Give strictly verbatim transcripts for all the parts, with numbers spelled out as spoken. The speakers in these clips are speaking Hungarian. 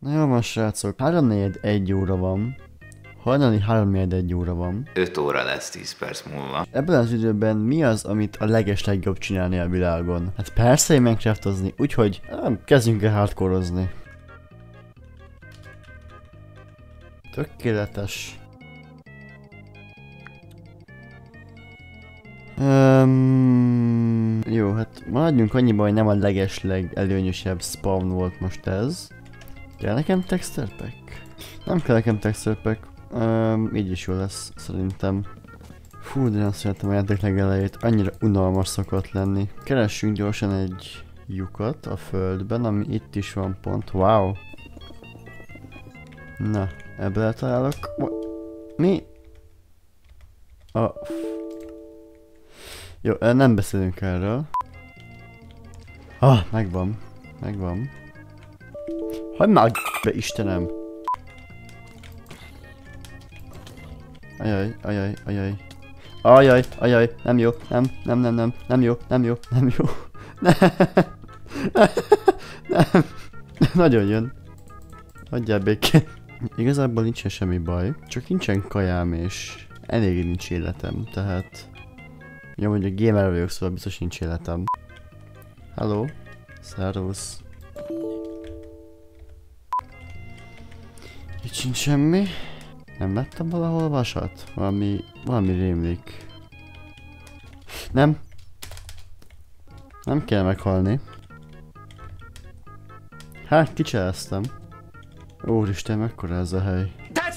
Na jó van, srácok, háromnegyed egy óra van. Hajnali háromnegyed egy óra van. öt óra lesz tíz perc múlva. Ebben az időben mi az, amit a legeslegjobb csinálni a világon? Hát persze Minecraftozni, úgyhogy nem, kezdjünk el hardcore-ozni. Tökéletes. Um, jó, hát maradjunk annyiban, hogy nem a legesleg előnyösebb spawn volt most ez. Kell nekem texture pack? Nem kell nekem texture pack. Um, így is jó lesz, szerintem. Fú, de nem szeretem a játék legelejét, annyira unalmas szokott lenni. Keressünk gyorsan egy lyukat a földben, ami itt is van pont. Wow! Na, ebből eltalálok. Mi? A... Jó, nem beszélünk erről. Ah, megvan. Megvan. Hagyd már be, Istenem! Ajaj, ajaj, ajaj. Ajaj, ajaj, nem jó, nem, nem, nem, nem, nem jó, nem jó, nem jó. Nem, nem, nagyon jön. Hagyjál békén. Igazából nincsen semmi baj, csak nincsen kajám és elég nincs életem, tehát... Jó, mondjuk gamer vagyok, szóval biztos nincs életem. Hello. Szervusz. Itt sincs semmi. Nem láttam valahol vasat? Valami... valami rémlik. Nem. Nem kell meghalni. Hát, kicseleztem. Úristen, mekkora ez a hely.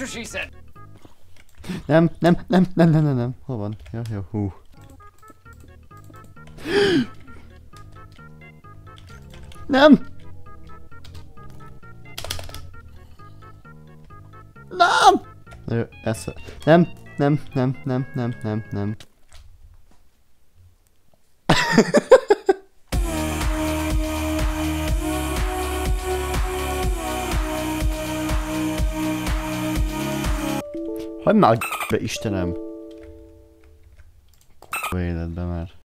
Nem, nem, nem, nem, nem, nem, nem. Hol van? Ja, jó, hú. Nem! Nem! Jó, ez... Nem, nem, nem, nem, nem, nem, nem. Hagyd már be, Istenem! K***a életbe már.